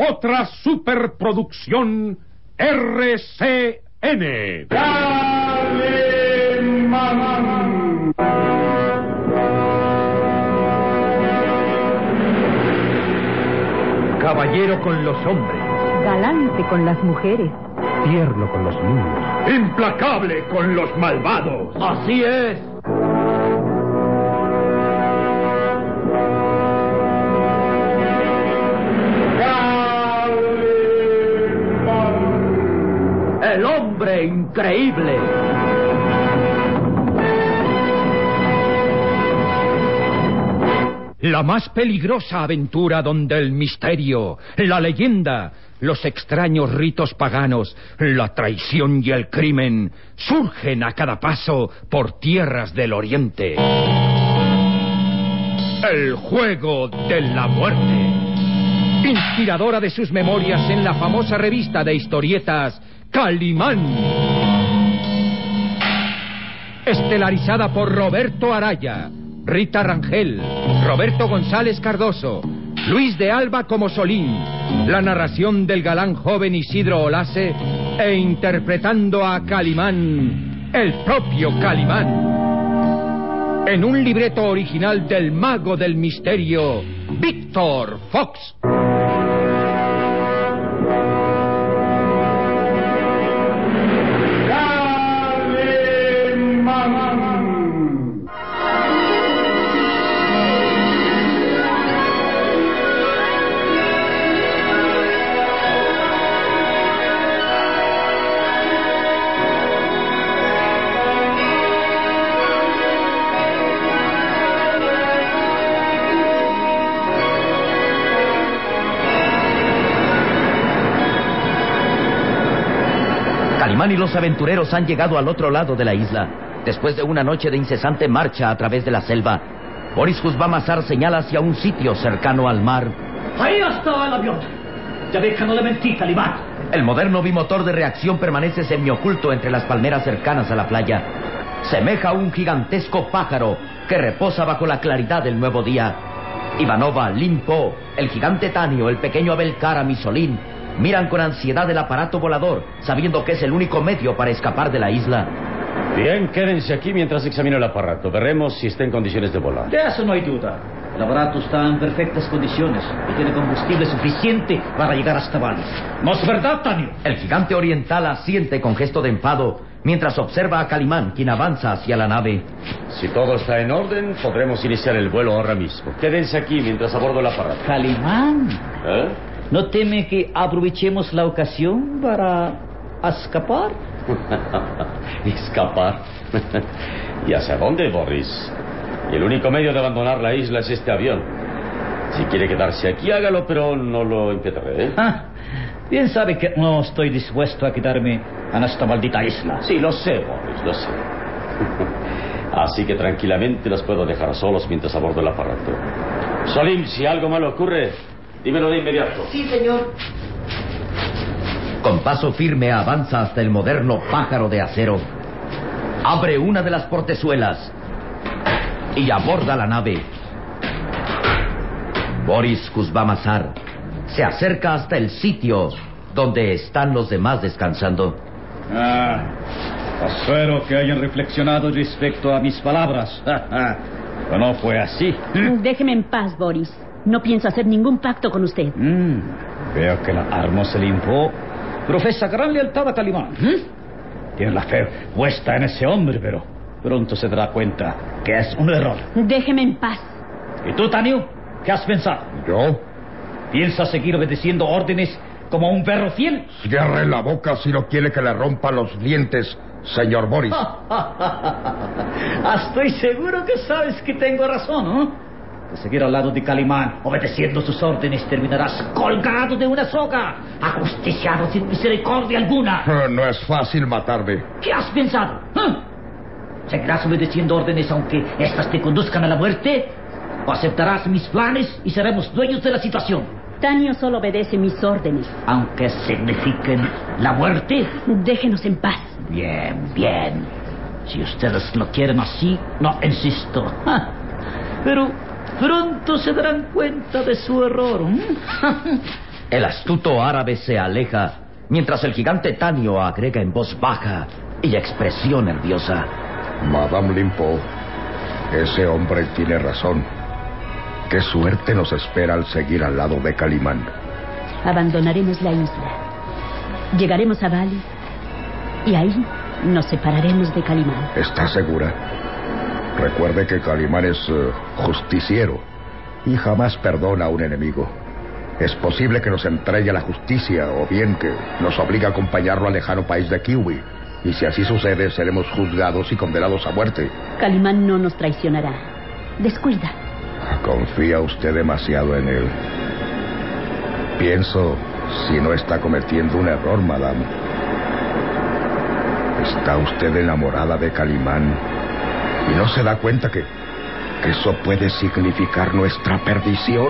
otra superproducción RCN. ¡Calimán! Caballero con los hombres, galante con las mujeres, tierno con los niños, implacable con los malvados. Así es. El hombre increíble. La más peligrosa aventura donde el misterio, la leyenda, los extraños ritos paganos, la traición y el crimen surgen a cada paso por tierras del oriente. El juego de la muerte. Inspiradora de sus memorias en la famosa revista de historietas Calimán. Estelarizada por Roberto Araya, Rita Rangel, Roberto González Cardoso, Luis de Alba como Solín, la narración del galán joven Isidro Olase e interpretando a Calimán, el propio Calimán. En un libreto original del mago del misterio, Víctor Fox. Calimán y los aventureros han llegado al otro lado de la isla. Después de una noche de incesante marcha a través de la selva, Boris Kuzbamazar señala hacia un sitio cercano al mar. ¡Ahí está el avión! Ya ve que no le mentí, Calimán. El moderno bimotor de reacción permanece semioculto entre las palmeras cercanas a la playa. Semeja a un gigantesco pájaro que reposa bajo la claridad del nuevo día. Ivanova, Limpo, el gigante Tanio, el pequeño Abelkara Misolín miran con ansiedad el aparato volador, sabiendo que es el único medio para escapar de la isla. Bien, quédense aquí mientras examino el aparato. Veremos si está en condiciones de volar. De eso no hay duda. El aparato está en perfectas condiciones y tiene combustible suficiente para llegar hasta Bali. ¿No es verdad, Tanio? El gigante oriental asiente con gesto de enfado mientras observa a Calimán, quien avanza hacia la nave. Si todo está en orden, podremos iniciar el vuelo ahora mismo. Quédense aquí mientras abordo el aparato. Calimán, ¿Eh? ¿no teme que aprovechemos la ocasión para escapar? ¿Escapar? ¿Y hacia dónde, Boris? Y el único medio de abandonar la isla es este avión. Si quiere quedarse aquí, hágalo, pero no lo impediré, ¿eh? Bien sabe que no estoy dispuesto a quedarme en esta maldita isla. Sí, lo sé, Boris, lo sé. Así que tranquilamente los puedo dejar solos mientras abordo el aparato. Solim, si algo malo ocurre, dímelo de inmediato. Sí, señor. Con paso firme avanza hasta el moderno pájaro de acero. Abre una de las portezuelas y aborda la nave. Boris Kuzbamazar se acerca hasta el sitio donde están los demás descansando. Espero que hayan reflexionado respecto a mis palabras. Pero no fue así. Déjeme en paz, Boris. No pienso hacer ningún pacto con usted. Veo que la arma se limpó. Profesa gran lealtad a Calimán. Tiene la fe puesta en ese hombre, pero pronto se dará cuenta que es un error. Déjeme en paz. ¿Y tú, Tanio? ¿Qué has pensado? ¿Yo? ¿Piensas seguir obedeciendo órdenes como un perro fiel? Cierre la boca si no quiere que le rompa los dientes, señor Boris. Estoy seguro que sabes que tengo razón, ¿no? De seguir al lado de Calimán, obedeciendo sus órdenes, terminarás colgado de una soga, ajusticiado sin misericordia alguna. No es fácil matarme. ¿Qué has pensado? ¿Seguirás obedeciendo órdenes aunque éstas te conduzcan a la muerte? ¿O aceptarás mis planes y seremos dueños de la situación? Tanio solo obedece mis órdenes. Aunque signifiquen la muerte. Déjenos en paz. Bien, bien. Si ustedes lo quieren así, no insisto. Pero pronto se darán cuenta de su error. El astuto árabe se aleja, mientras el gigante Tanio agrega en voz baja y expresión nerviosa: Madame Limpo, ese hombre tiene razón. Qué suerte nos espera al seguir al lado de Calimán. Abandonaremos la isla. Llegaremos a Bali y ahí nos separaremos de Calimán. ¿Está segura? Recuerde que Calimán es justiciero y jamás perdona a un enemigo. Es posible que nos entregue a la justicia o bien que nos obligue a acompañarlo al lejano país de Kiwi. Y si así sucede, seremos juzgados y condenados a muerte. Calimán no nos traicionará. Descuida. Confía usted demasiado en él. Pienso si no está cometiendo un error, madame. ¿Está usted enamorada de Calimán y no se da cuenta que eso puede significar nuestra perdición?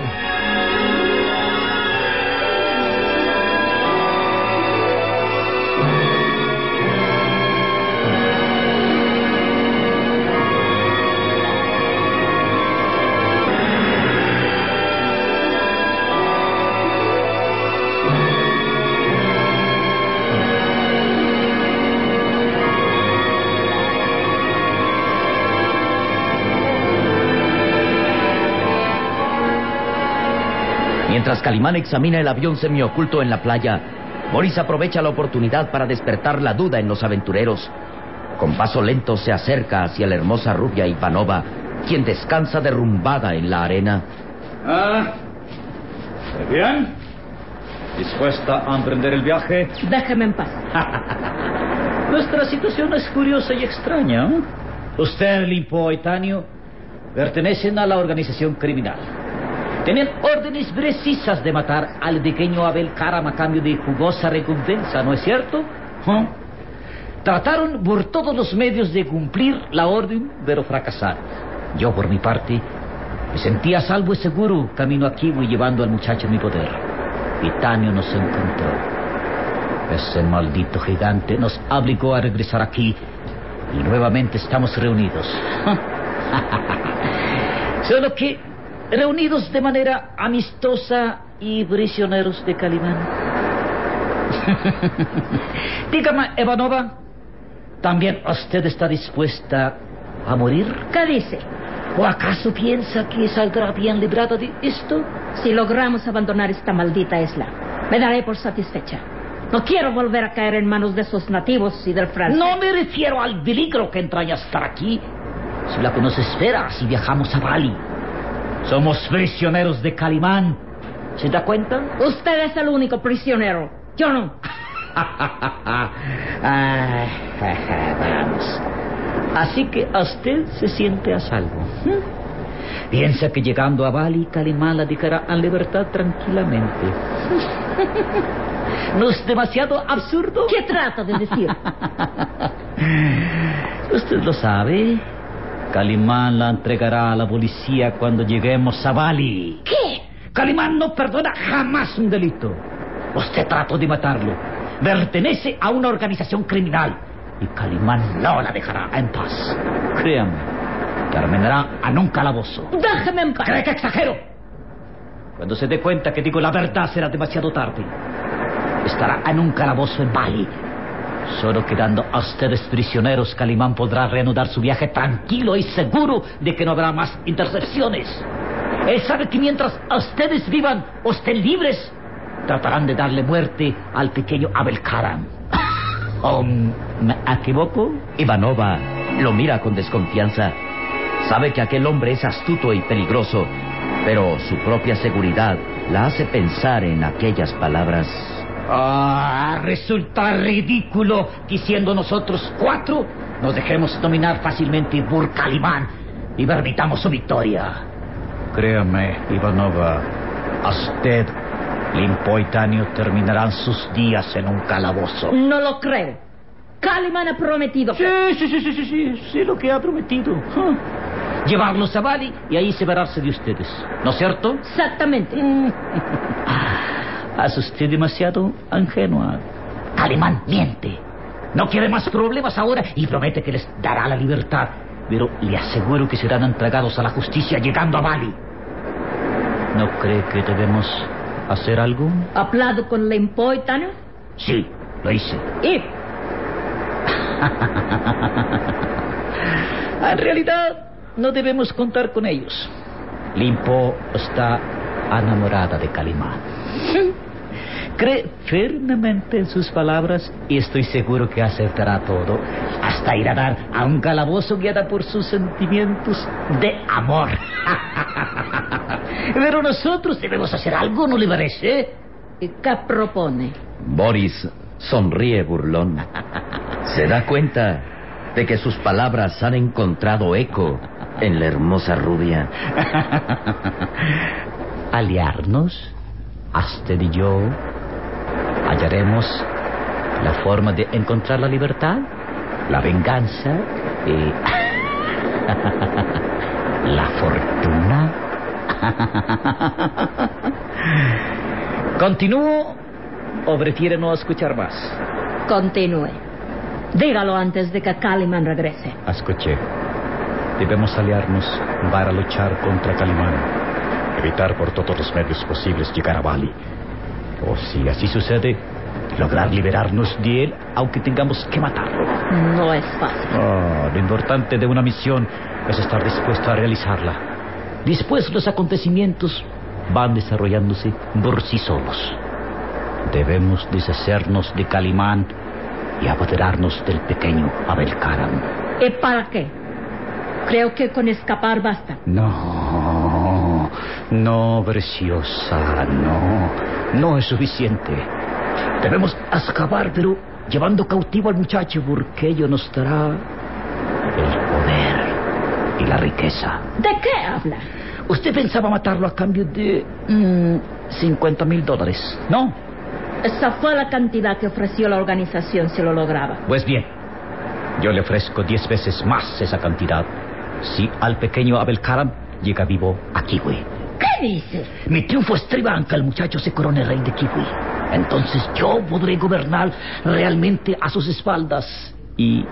Mientras Calimán examina el avión semioculto en la playa, Boris aprovecha la oportunidad para despertar la duda en los aventureros. Con paso lento se acerca hacia la hermosa rubia Ivanova, quien descansa derrumbada en la arena. ¿Muy bien? ¿Dispuesta a emprender el viaje? Déjeme en paz. Nuestra situación es curiosa y extraña. Usted, Limpo y Tanio, pertenecen a la organización criminal. Tenían órdenes precisas de matar al pequeño Abel Karam a cambio de jugosa recompensa, ¿no es cierto? Trataron por todos los medios de cumplir la orden, pero fracasaron. Yo, por mi parte, me sentía a salvo y seguro camino a Kiwi llevando al muchacho en mi poder. Y Tanio nos encontró. Ese maldito gigante nos obligó a regresar aquí y nuevamente estamos reunidos. Solo que reunidos de manera amistosa y prisioneros de Calimán. Dígame, Ivanova, ¿también usted está dispuesta a morir? ¿Qué dice? ¿O acaso piensa que saldrá bien librada de esto? Si logramos abandonar esta maldita isla, me daré por satisfecha. No quiero volver a caer en manos de esos nativos y del francés. No me refiero al peligro que entraña estar aquí, sino lo que nos espera si viajamos a Bali. Somos prisioneros de Calimán. ¿Se da cuenta? Usted es el único prisionero. Yo no. Vamos. Así que usted se siente a salvo. Piensa que llegando a Bali, Calimán la dejará en libertad tranquilamente. ¿No es demasiado absurdo? ¿Qué trata de decir? Usted lo sabe. Calimán la entregará a la policía cuando lleguemos a Bali. ¿Qué? Calimán no perdona jamás un delito. Usted trató de matarlo. Pertenece a una organización criminal. Y Calimán no la dejará en paz. Créame, terminará en un calabozo. Déjeme en paz. ¿Cree que exagero? Cuando se dé cuenta que digo la verdad será demasiado tarde. Estará en un calabozo en Bali. Solo quedando a ustedes prisioneros, Calimán podrá reanudar su viaje tranquilo y seguro de que no habrá más intercepciones. Él sabe que mientras ustedes vivan o estén libres, tratarán de darle muerte al pequeño Abel Karam. ¿Me equivoco? Ivanova lo mira con desconfianza. Sabe que aquel hombre es astuto y peligroso, pero su propia seguridad la hace pensar en aquellas palabras. Resulta ridículo que siendo nosotros 4 nos dejemos dominar fácilmente por Calimán y permitamos su victoria. Créame, Ivanova, usted, Limpo y Tanio terminarán sus días en un calabozo. No lo creo. Calimán ha prometido. Sí, lo que ha prometido. Llevarlos a Bali y ahí separarse de ustedes, ¿no es cierto? Exactamente. Es usted demasiado ingenua. Calimán miente. No quiere más problemas ahora y promete que les dará la libertad. Pero le aseguro que serán entregados a la justicia llegando a Bali. ¿No cree que debemos hacer algo? ¿Hablado con Limpo y Tano? Sí, lo hice. ¿Y? En realidad, no debemos contar con ellos. Limpo está enamorada de Calimán. Cree firmemente en sus palabras y estoy seguro que aceptará todo, hasta ir a dar a un calabozo guiada por sus sentimientos de amor. Pero nosotros debemos hacer algo, ¿no le parece? ¿Y qué propone? Boris sonríe burlón. Se da cuenta de que sus palabras han encontrado eco en la hermosa rubia. Aliarnos, usted y yo, hallaremos la forma de encontrar la libertad, la venganza y la fortuna. ¿Continúo o prefiere no escuchar más? Continúe. Dígalo antes de que Calimán regrese. Escuché. Debemos aliarnos para luchar contra Calimán. Evitar por todos los medios posibles llegar a Bali. O si así sucede, lograr liberarnos de él, aunque tengamos que matarlo. No es fácil. Lo importante de una misión es estar dispuesto a realizarla. Después los acontecimientos van desarrollándose por sí solos. Debemos deshacernos de Calimán y apoderarnos del pequeño Abel Karam. ¿Y para qué? Creo que con escapar basta. No, preciosa, no es suficiente. Debemos escapar, pero llevando cautivo al muchacho, porque ello nos dará el poder y la riqueza. ¿De qué habla? Usted pensaba matarlo a cambio de $50,000, ¿no? Esa fue la cantidad que ofreció la organización si lo lograba. Pues bien, yo le ofrezco 10 veces más esa cantidad si al pequeño Abel Karam llega vivo a Kiwi. ¿Qué dice? Mi triunfo estriba en que el muchacho se corone rey de Kiwi. Entonces yo podré gobernar realmente a sus espaldas y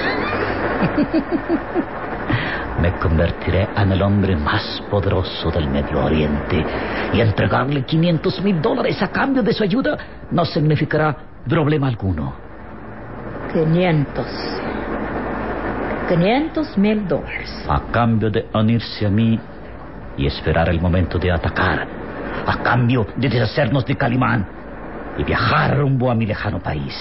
me convertiré en el hombre más poderoso del Medio Oriente. Y entregarle $500,000 a cambio de su ayuda no significará problema alguno. 500,000 dólares. A cambio de unirse a mí y esperar el momento de atacar. A cambio de deshacernos de Calimán y viajar rumbo a mi lejano país.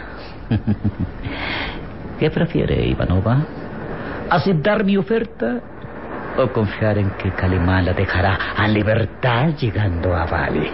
¿Qué prefiere, Ivanova? ¿Aceptar mi oferta o confiar en que Calimán la dejará en libertad llegando a Bali?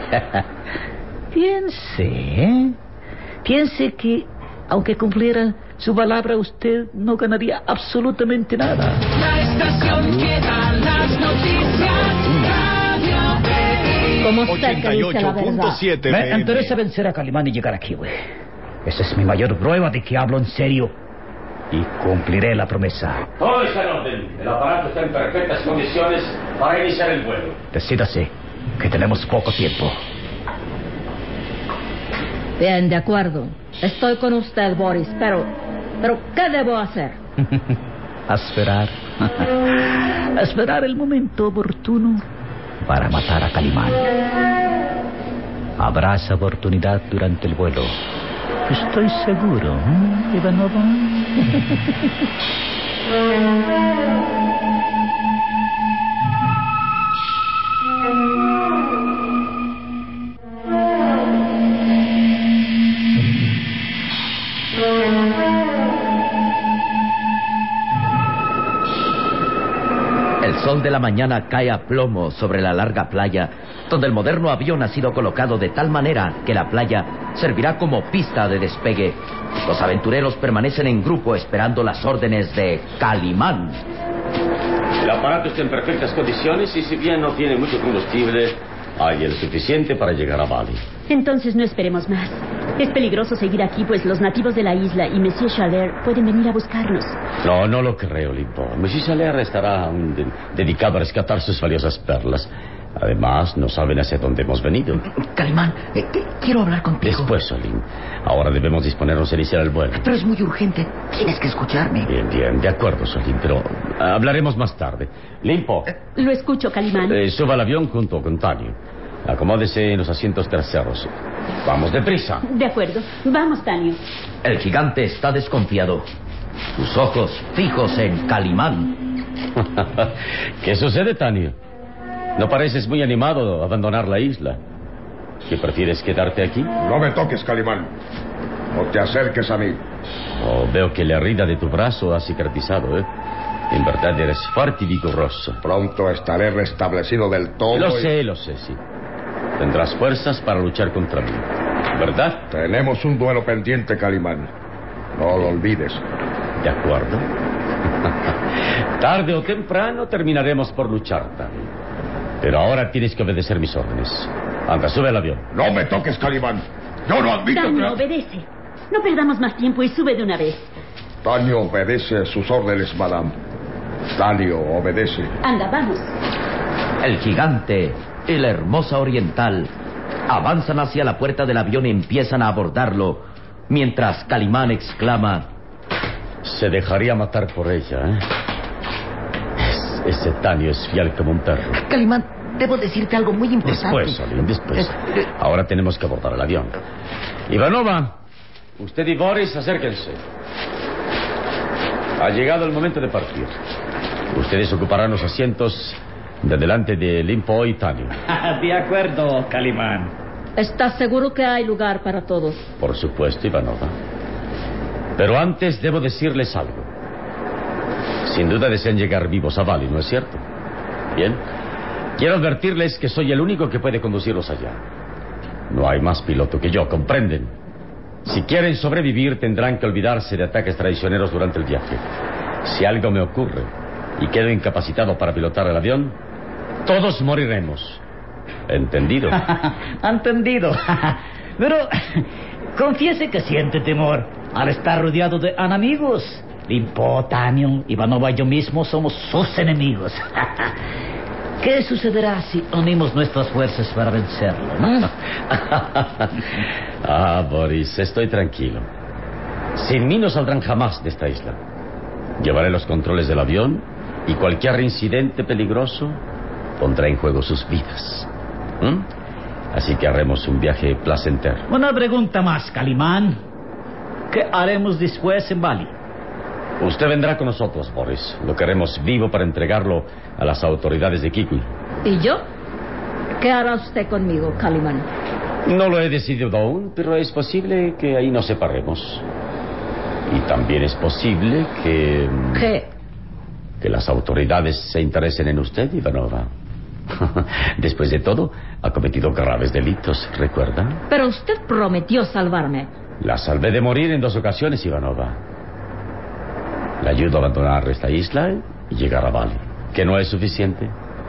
Piense que, aunque cumpliera su palabra, usted no ganaría absolutamente nada. La estación que da las noticias, Radio Peri. Como usted que dice la verdad. 88.7 Me interesa vencer a Calimán y llegar aquí, güey. Esa es mi mayor prueba de que hablo en serio. Y cumpliré la promesa. Todo está en orden. El aparato está en perfectas condiciones para iniciar el vuelo. Decídase que tenemos poco tiempo. Bien, de acuerdo. Estoy con usted, Boris, pero ¿qué debo hacer? Esperar. Esperar el momento oportuno para matar a Calimán. Habrá esa oportunidad durante el vuelo. Estoy seguro, Ivanova. El sol de la mañana cae a plomo sobre la larga playa, donde el moderno avión ha sido colocado de tal manera que la playa servirá como pista de despegue. Los aventureros permanecen en grupo esperando las órdenes de Calimán. El aparato está en perfectas condiciones y si bien no tiene mucho combustible, hay el suficiente para llegar a Bali. Entonces no esperemos más. Es peligroso seguir aquí, pues los nativos de la isla y Monsieur Chaler pueden venir a buscarnos. No lo creo, Limpo. Monsieur Chaler estará aún dedicado a rescatar sus valiosas perlas. Además, no saben hacia dónde hemos venido. Calimán, quiero hablar contigo. Después, Solín. Ahora debemos disponernos a iniciar el vuelo. Pero es muy urgente. Tienes que escucharme. Bien. De acuerdo, Solín, pero hablaremos más tarde. Limpo. Lo escucho, Calimán. Suba al avión junto con Tanio. Acomódese en los asientos traseros. Vamos deprisa. De acuerdo. Vamos, Tanio. El gigante está desconfiado. Sus ojos fijos en Calimán. ¿Qué sucede, Tanio? No pareces muy animado a abandonar la isla. ¿Qué prefieres quedarte aquí? No me toques, Calimán. No te acerques a mí. Oh, veo que la herida de tu brazo ha cicatrizado, ¿eh? En verdad eres fuerte y vigoroso. Pronto estaré restablecido del todo. Lo sé, sí. Tendrás fuerzas para luchar contra mí, ¿verdad? Tenemos un duelo pendiente, Calimán. No lo olvides. De acuerdo. Tarde o temprano terminaremos por luchar, Tanio. Pero ahora tienes que obedecer mis órdenes. Anda, sube al avión. No me toques, Calimán. Yo no admito Tanio, que... obedece. No perdamos más tiempo y sube de una vez. Tanio obedece sus órdenes, madame. Tanio obedece. Anda, vamos. El gigante y la hermosa oriental avanzan hacia la puerta del avión y empiezan a abordarlo, mientras Calimán exclama: Se dejaría matar por ella, ¿eh? Ese Tanio es fiel como un perro. Calimán, debo decirte algo muy importante. Después, Solín, después. Ahora tenemos que abordar el avión. Ivanova, usted y Boris, acérquense. Ha llegado el momento de partir. Ustedes ocuparán los asientos de delante de Limpo y Tanio. De acuerdo, Calimán. ¿Estás seguro que hay lugar para todos? Por supuesto, Ivanova. Pero antes debo decirles algo. Sin duda desean llegar vivos a Bali, ¿no es cierto? Bien. Quiero advertirles que soy el único que puede conducirlos allá. No hay más piloto que yo, ¿comprenden? Si quieren sobrevivir, tendrán que olvidarse de ataques traicioneros durante el viaje. Si algo me ocurre y quedo incapacitado para pilotar el avión, todos moriremos. ¿Entendido? Entendido. Pero confiese que siente temor al estar rodeado de enemigos. Limpo, Tanio, Ivanova y yo mismo somos sus enemigos. ¿Qué sucederá si unimos nuestras fuerzas para vencerlo, no? Boris, estoy tranquilo. Sin mí no saldrán jamás de esta isla. Llevaré los controles del avión y cualquier incidente peligroso pondrá en juego sus vidas. Así que haremos un viaje placentero. Una pregunta más, Calimán. ¿Qué haremos después en Bali? Usted vendrá con nosotros, Boris. Lo queremos vivo para entregarlo a las autoridades de Kikui. ¿Y yo? ¿Qué hará usted conmigo, Calimán? No lo he decidido aún, pero es posible que ahí nos separemos. Y también es posible que... ¿Qué? Que las autoridades se interesen en usted, Ivanova. Después de todo, ha cometido graves delitos, ¿recuerda? Pero usted prometió salvarme. La salvé de morir en 2 ocasiones, Ivanova. Le ayudo a abandonar esta isla y llegar a Bali. ¿Que no es suficiente?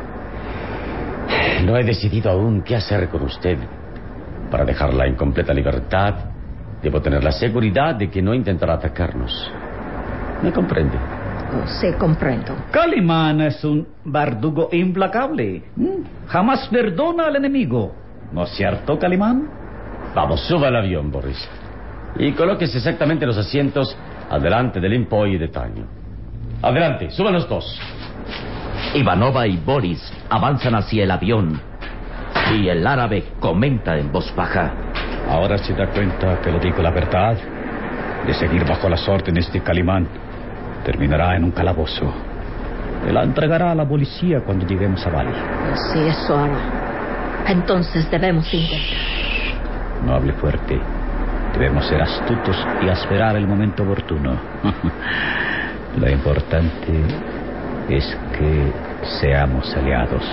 No he decidido aún qué hacer con usted. Para dejarla en completa libertad, debo tener la seguridad de que no intentará atacarnos. ¿Me comprende? Oh, sí, comprendo. Calimán es un verdugo implacable. Jamás perdona al enemigo. ¿No es cierto, Calimán? Vamos, suba al avión, Boris. Y colóquese exactamente los asientos adelante de Limpo y de Tanio. Adelante, suban los 2. Ivanova y Boris avanzan hacia el avión y el árabe comenta en voz baja: Ahora se da cuenta que le digo la verdad. De seguir bajo las órdenes de Calimán, terminará en un calabozo. Me la entregará a la policía cuando lleguemos a Bali. Sí, eso hará. Entonces debemos intentar. No hable fuerte. Debemos ser astutos y esperar el momento oportuno. Lo importante es que seamos aliados.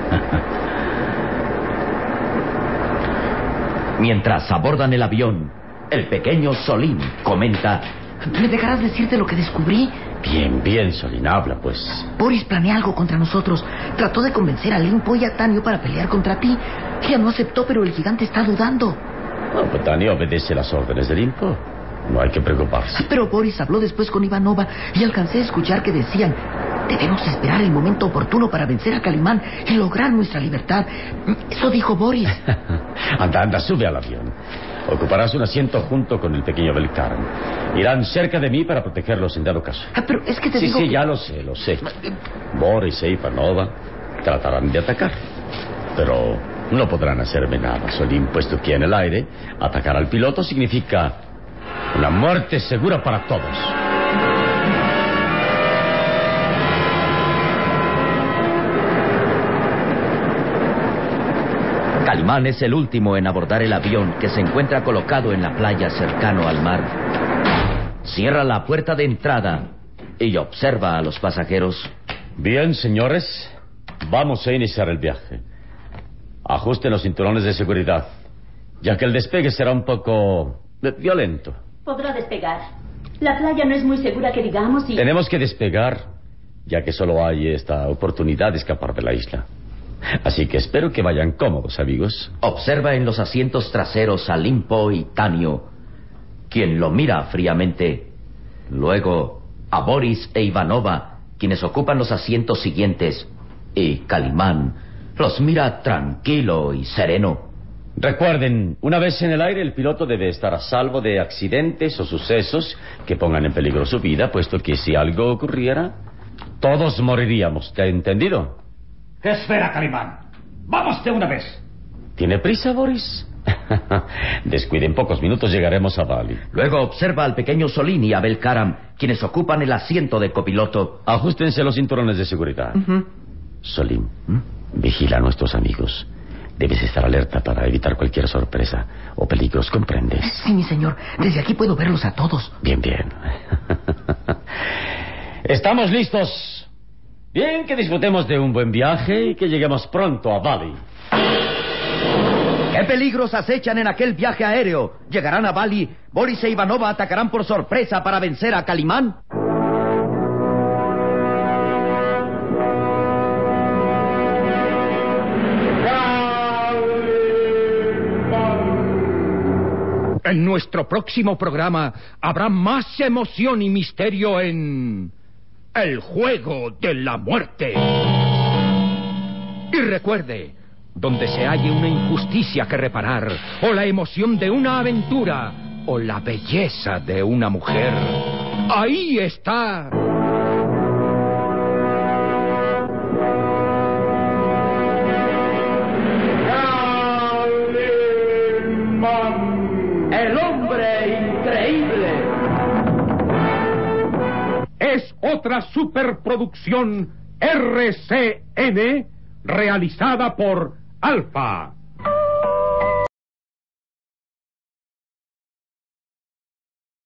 Mientras abordan el avión, el pequeño Solín comenta: ¿Me dejarás decirte lo que descubrí? Bien, Solín, habla, pues. Boris planea algo contra nosotros. Trató de convencer a Limpo y a Tanio para pelear contra ti. Ella no aceptó, pero el gigante está dudando. No, pues Tanio obedece las órdenes de Limpo. No hay que preocuparse. Pero Boris habló después con Ivanova y alcancé a escuchar que decían: debemos esperar el momento oportuno para vencer a Calimán y lograr nuestra libertad. Eso dijo Boris. Anda, sube al avión. Ocuparás un asiento junto con el pequeño Belkaran. Irán cerca de mí para protegerlos en dado caso. Pero es que te digo... Sí, ya lo sé. Boris e Ivanova tratarán de atacar. Pero No podrán hacerme nada, Solín, puesto que en el aire atacar al piloto significa una muerte segura para todos. Calimán es el último en abordar el avión que se encuentra colocado en la playa cercano al mar. Cierra la puerta de entrada y observa a los pasajeros. Bien, señores, vamos a iniciar el viaje. Ajusten los cinturones de seguridad, ya que el despegue será un poco violento. Podrá despegar. La playa no es muy segura que digamos y... Tenemos que despegar, ya que solo hay esta oportunidad de escapar de la isla. Así que espero que vayan cómodos, amigos. Observa en los asientos traseros a Limpo y Tanio, quien lo mira fríamente. Luego a Boris e Ivanova, quienes ocupan los asientos siguientes. Y Calimán los mira tranquilo y sereno. Recuerden, una vez en el aire, el piloto debe estar a salvo de accidentes o sucesos que pongan en peligro su vida, puesto que si algo ocurriera, todos moriríamos. ¿Te ha entendido? Espera, Calimán. Vamos de una vez. ¿Tiene prisa, Boris? Descuiden, pocos minutos llegaremos a Bali. Luego observa al pequeño Solín y a Belkaram, quienes ocupan el asiento de copiloto. Ajustense los cinturones de seguridad. Solín, vigila a nuestros amigos. Debes estar alerta para evitar cualquier sorpresa o peligros, ¿comprendes? Sí, mi señor. Desde aquí puedo verlos a todos. Bien, bien. ¿Estamos listos? Bien, que disfrutemos de un buen viaje y que lleguemos pronto a Bali. ¿Qué peligros acechan en aquel viaje aéreo? ¿Llegarán a Bali? ¿Boris e Ivanova atacarán por sorpresa para vencer a Calimán? En nuestro próximo programa habrá más emoción y misterio en... El juego de la muerte. Y recuerde, donde se halle una injusticia que reparar, o la emoción de una aventura, o la belleza de una mujer, ahí está... ¡El hombre increíble! Es otra superproducción RCN realizada por Alfa.